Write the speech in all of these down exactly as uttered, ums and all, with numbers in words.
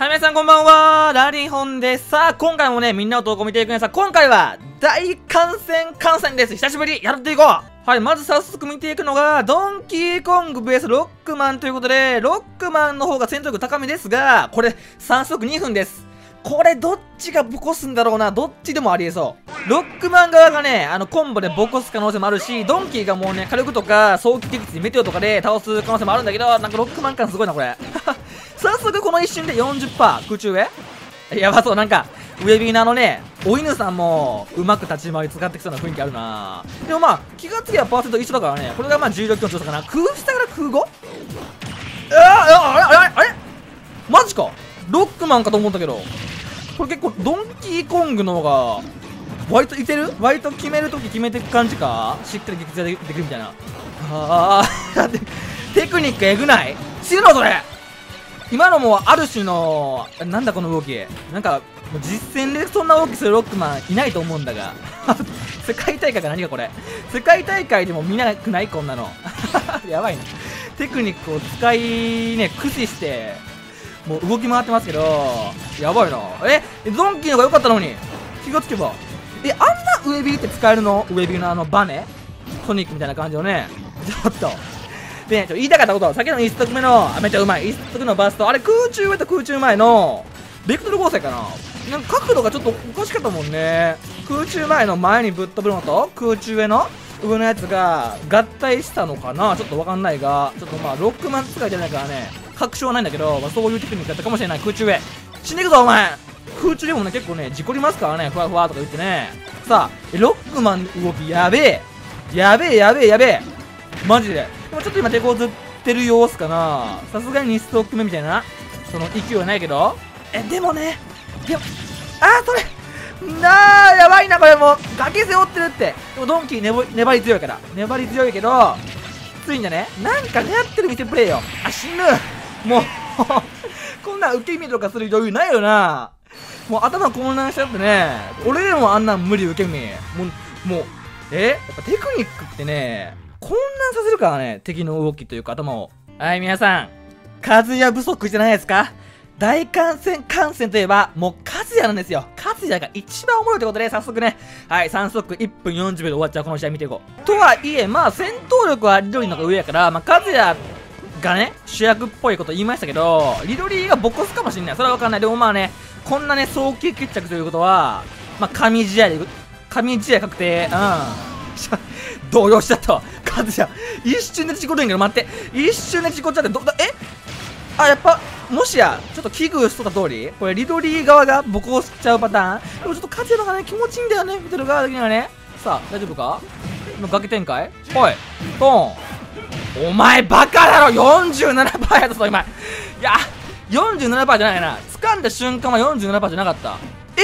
はい、皆さんこんばんは、ラリホンです。さあ、今回もね、みんなの投稿見ていくんですが、今回は、大観戦観戦です。久しぶり、やっていこう。はい、まず早速見ていくのが、ドンキーコング ブイエス ロックマンということで、ロックマンの方が戦闘力高めですが、これ、さん速にふんです。これ、どっちがボコすんだろうな。どっちでもありえそう。ロックマン側がね、あの、コンボでボコす可能性もあるし、ドンキーがもうね、火力とか、早期撃墜、メテオとかで倒す可能性もあるんだけど、なんかロックマン感すごいな、これ。早速この一瞬で よんじゅっパーセント 空中へやばそう。なんかウェビーナーのねお犬さんもうまく立ち回り使ってきそうな雰囲気あるな。でもまあ気がつけばパーセント一緒だからね。これがまあ重力強調差かな。空下から空後あああれあれあれマジか。ロックマンかと思ったけど、これ結構ドンキーコングの方が割といける。割と決めるとき決めていく感じか。しっかり撃墜できるみたいな。ああテクニックえぐない。死ぬのそれ。今のもある種のなんだこの動き。なんかもう実戦でそんな動きするロックマンいないと思うんだが世界大会か何かこれ。世界大会でも見なくないこんなのやばいね。テクニックを使いね駆使してもう動き回ってますけど、やばいな。えドンキーの方が良かったのに気がつけば。えあんなウェビーって使えるの。ウェビーのあのバネソニックみたいな感じのね。ちょっとで、ね、ちょ言いたかったこと、先のいっ足目のめっちゃうまいいっ足のバースト、あれ空中上と空中前のベクトル合成かな。なんか角度がちょっとおかしかったもんね。空中前の前にぶっ飛ぶのと空中上の上のやつが合体したのかな。ちょっとわかんないが、ちょっとまあロックマン使いじゃないからね確証はないんだけど、まあ、そういうテクニックだったかもしれない。空中上死んでいくぞお前。空中でもね結構ね事故りますからね。ふわふわとか言ってね。さあロックマンの動きやべえやべえやべえやべえマジで。でもちょっと今手こずってる様子かな。さすがににストック目みたいなその勢いはないけど、えでもねでもあーそれなあやばいなこれ。もう崖背負ってるって。でもドンキー粘粘り強いから粘り強いけどきついんだね。なんか狙ってる見てプレイよ。あ死ぬもうこんな受け身とかする余裕ないよな。もう頭混乱しちゃってね。俺でもあんなん無理受け身。もうもうえやっぱテクニックってね混乱させるからね。敵の動きというか頭を。はい皆さん数也不足じゃないですか。大観戦観戦といえばもう数也なんですよ。数也が一番おもろいということで早速ね、はいさん速いっぷんよんじゅうびょうで終わっちゃうこの試合見ていこう。とはいえまあ戦闘力はリドリーの方が上やから、まあ数也がね主役っぽいこと言いましたけど、リドリーがボコすかもしれない。それは分かんない。でもまあねこんなね早期決着ということはまあ神試合で神試合確定。うん動揺しちゃったわ。カズヤ一瞬で事故るんやけど待って一瞬で事故っちゃってどだえあやっぱもしやちょっと危惧しとった通りこれリドリー側がボコしちゃうパターン。でもちょっとカズヤの方がね気持ちいいんだよね見てる側的にはね。さあ大丈夫かの崖展開。おいトーンお前バカだろ。 よんじゅうななパーセント やったぞ今。いや よんじゅうななパーセント じゃないな。掴んだ瞬間は よんじゅうななパーセント じゃなかった。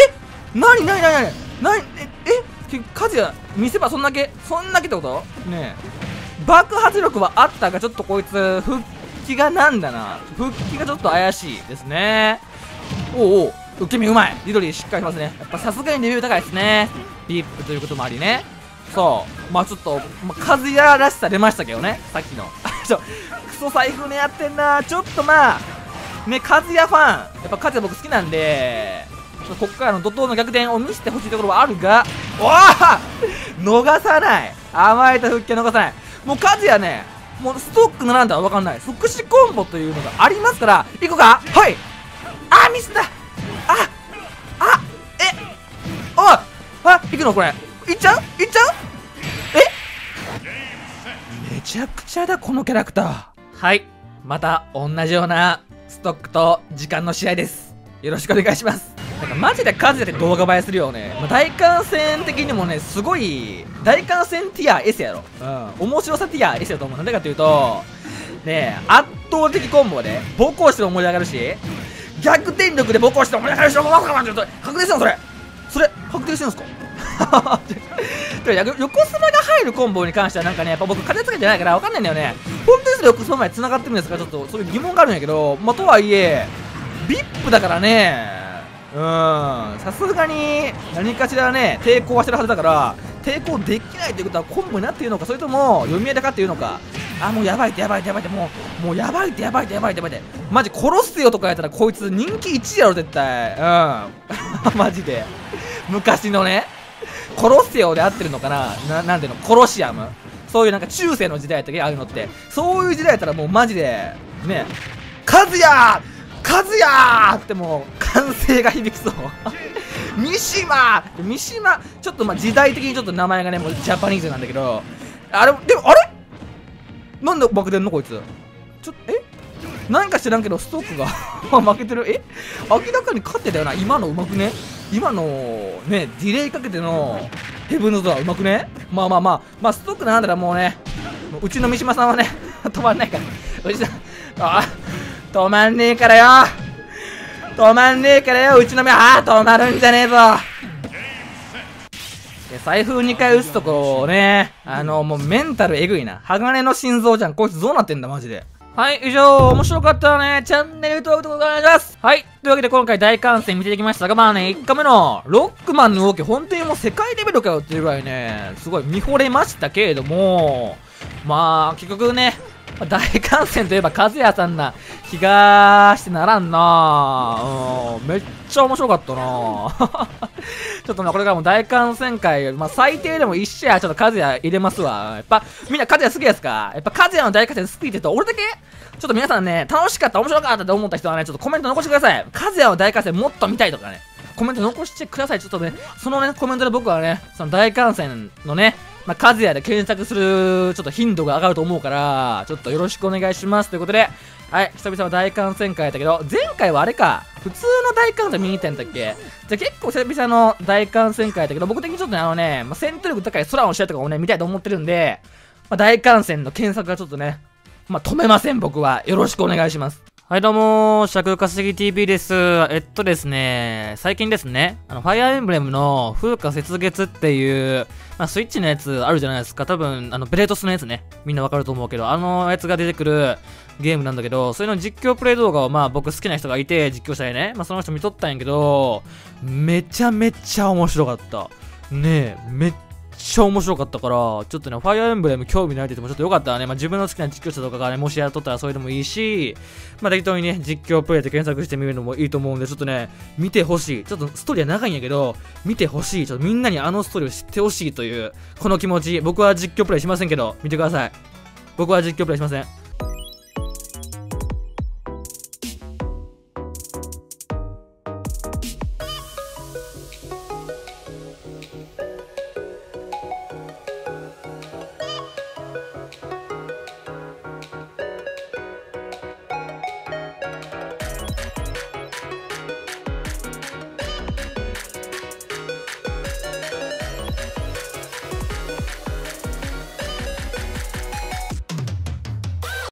えなになになになになにええカズヤ見せ場そんだけそんだけってことねえ。爆発力はあったがちょっとこいつ復帰がなんだな。復帰がちょっと怪しいですね。おうおう受け身うまい。リドリーしっかりしますね。やっぱさすがにレベル高いですね。ビープということもありね。そうまあちょっと、まあ、カズヤらしさ出ましたけどねさっきのちょクソ財布ねやってんな。ちょっとまあねカズヤファンやっぱカズヤ僕好きなんでこっからの怒涛の逆転を見せてほしいところはあるが、おお逃さない。甘えた復帰は逃さない。もうカズヤねもうストック並んだら分かんない即死コンボというのがありますから。いこうか。はいあミスった。ああえおいあいくのこれいっちゃういっちゃうえめちゃくちゃだこのキャラクター。はいまた同じようなストックと時間の試合です。よろしくお願いします。なんかマジでカズヤって動画映えするよね。まあ、大観戦的にもねすごい大観戦ティア S やろ。うん面白さティア S やと思う。なんでかというとね圧倒的コンボでボコしても盛り上がるし逆転力でボコしても盛り上がるし、ちょっと確定してんのそれそれ確定してんすか横スマが入るコンボに関してはなんかねやっぱ僕金つけてないから分かんないんだよね。本当にそれ横スマまで繋がってるんですかちょっとそういう疑問があるんやけど、まあとはいえビップだからねうんさすがに何かしらね抵抗はしてるはずだから抵抗できないということはコンボになっているのかそれとも読み合いだかっていうのかあ、もうやばいってやばいってやばいって、もう、もうやばいってやばいってやばいってやばいって。マジ殺すよとかやったらこいつ人気いちいやろ、絶対。うん。マジで。昔のね、殺せよで合ってるのかな、な、なんていうの、コロシアム。そういうなんか中世の時代やったっけ、ああいうのって。そういう時代やったらもうマジで、ね、カズヤカズヤーってもう、歓声が響きそう。三島三島ちょっとまあ時代的にちょっと名前がね、もうジャパニーズなんだけど、あれ、でも、あれなんで負けてんのこいつ。ちょっと、えなんか知らんけど、ストックが負けてる。え明らかに勝ってたよな。今のうまくね今のね、ディレイかけてのヘブンズドアうまくねまあまあまあ、まあストックなんだらもうね、うちの三島さんはね、止まんないから。うちの、あ、止まんねえからよ止まんねえからよ、うちの目、ああ、止まるんじゃねえぞ。で、財布にかい打つとこね、あの、もうメンタルえぐいな。鋼の心臓じゃん。こいつどうなってんだ、マジで。はい、以上、面白かったらね、チャンネル登録お願いします。はい、というわけで今回大観戦見ていきましたが、まあね、いっかめのロックマンの動き、本当にもう世界レベルかよっていうぐらいね、すごい見惚れましたけれども、まあ、結局ね、大観戦といえば和也さんな気がしてならんなぁ。うん、めっちゃ面白かったなぁ。ちょっとね、これからも大観戦会、まあ最低でもいち試合ちょっと和也入れますわ。やっぱ、みんな和也好きですか？やっぱ和也の大観戦好きって言うと、俺だけちょっと皆さんね、楽しかった、面白かったと思った人はね、ちょっとコメント残してください。和也の大観戦もっと見たいとかね、コメント残してください。ちょっとね、そのね、コメントで僕はね、その大観戦のね、まあ、和也で検索する、ちょっと頻度が上がると思うから、ちょっとよろしくお願いします。ということで、はい、久々の大観戦会やったけど、前回はあれか、普通の大観戦見に行ったんだっけ？じゃあ結構久々の大観戦会やったけど、僕的にちょっとね、あのね、まあ、戦闘力高い空の試合とかをね、見たいと思ってるんで、まあ、大観戦の検索がちょっとね、まあ、止めません、僕は。よろしくお願いします。はい、どうもー、尺稼ぎ ティーブイ です。えっとですね、最近ですね、あの、ファイアーエンブレムの風化雪月っていう、まあ、スイッチのやつあるじゃないですか。多分、あの、ベレートスのやつね。みんなわかると思うけど、あのやつが出てくるゲームなんだけど、それの実況プレイ動画をまあ僕好きな人がいて、実況者でね、まあその人見とったんやけど、めちゃめちゃ面白かった。ねえ、めっちゃ面白かったから、ちょっとね、ファイアーエンブレム興味ないって言ってもちょっとよかったらね、まあ自分の好きな実況者とかがね、もしやっとったらそれでもいいし、まあ適当にね、実況プレイで検索してみるのもいいと思うんで、ちょっとね、見てほしい。ちょっとストーリーは長いんやけど、見てほしい。ちょっとみんなにあのストーリーを知ってほしいという、この気持ち、僕は実況プレイしませんけど、見てください。僕は実況プレイしません。